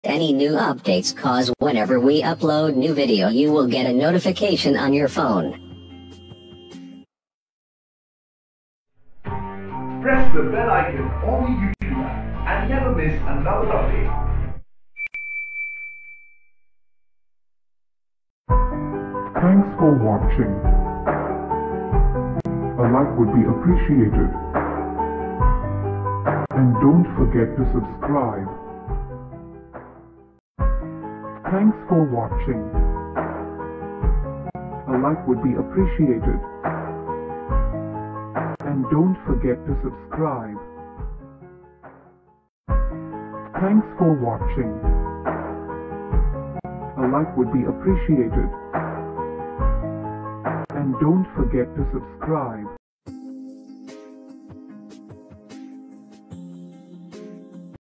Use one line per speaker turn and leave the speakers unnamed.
any new updates, cause whenever we upload new video you will get a notification on your phone.
Press the bell icon on the YouTube app and never miss another update.
Thanks for watching. A like would be appreciated. And don't forget to subscribe. Thanks for watching. A like would be appreciated. And don't forget to subscribe. Thanks for watching. A like would be appreciated. And don't forget to subscribe.